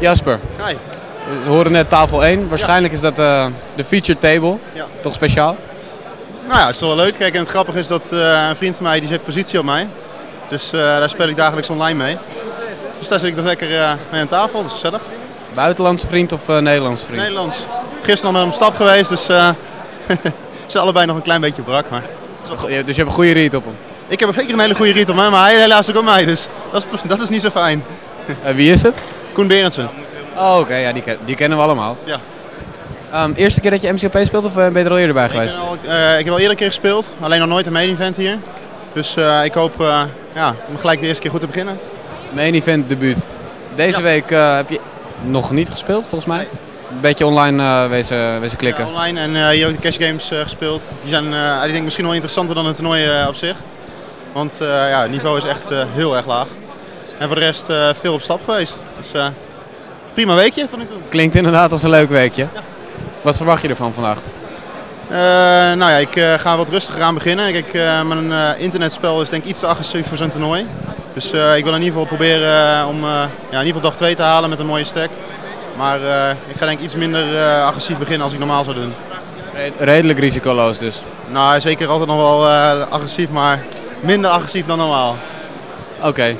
Jasper, Hi. we horen net tafel 1. Waarschijnlijk is dat de feature table. Ja. Toch speciaal? Nou ja, het is wel leuk. Kijk, en het grappige is dat een vriend van mij die heeft positie op mij. Dus daar speel ik dagelijks online mee. Dus daar zit ik nog lekker mee aan tafel, dat is gezellig. Buitenlandse vriend of Nederlandse vriend? Nederlands. Gisteren al met hem op stap geweest, dus ze zijn allebei nog een klein beetje brak. Maar... Dus je hebt een goede read op hem? Ik heb zeker een hele goede read op mij, maar hij helaas ook op mij. Dus dat is niet zo fijn. Wie is het? Koen Berendsen. Oh, oké, ja, die kennen we allemaal. Ja. Eerste keer dat je MCP speelt of ben je er al eerder bij geweest? Ik heb al eerder een keer gespeeld, alleen nog nooit een main event hier. Dus ik hoop om gelijk de eerste keer goed te beginnen. Main event debuut. Deze week heb je nog niet gespeeld volgens mij? Een beetje online wezen klikken. Ja, online en hier ook de cash games gespeeld. Die zijn ik denk misschien wel interessanter dan het toernooi op zich. Want het niveau is echt heel erg laag. En voor de rest veel op stap geweest. Dus prima weekje tot nu toe. Klinkt inderdaad als een leuk weekje. Ja. Wat verwacht je ervan vandaag? Ik ga wat rustiger aan beginnen. Kijk, mijn internetspel is denk ik iets te agressief voor zo'n toernooi. Dus ik wil in ieder geval proberen om in ieder geval dag 2 te halen met een mooie stack. Maar ik ga denk ik iets minder agressief beginnen als ik normaal zou doen. Redelijk risicoloos dus? Nou, zeker altijd nog wel agressief, maar minder agressief dan normaal. Oké.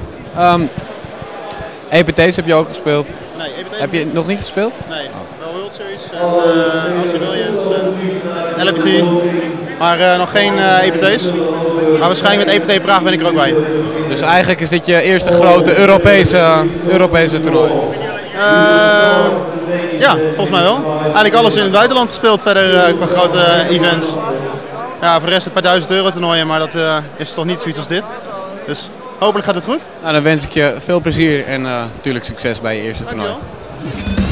EPT's heb je ook gespeeld? Nee, EPT's heb je nog niet gespeeld? Nee, wel World Series en Australians en LPT. Maar nog geen EPT's. Maar waarschijnlijk met EPT Praag ben ik er ook bij. Dus eigenlijk is dit je eerste grote Europese toernooi? Ja, volgens mij wel. Eigenlijk alles in het buitenland gespeeld verder qua grote events. Ja, voor de rest een paar €1000 toernooien, maar dat is toch niet zoiets als dit. Dus hopelijk gaat het goed. Nou, dan wens ik je veel plezier en natuurlijk succes bij je eerste toernooi. Dankjewel.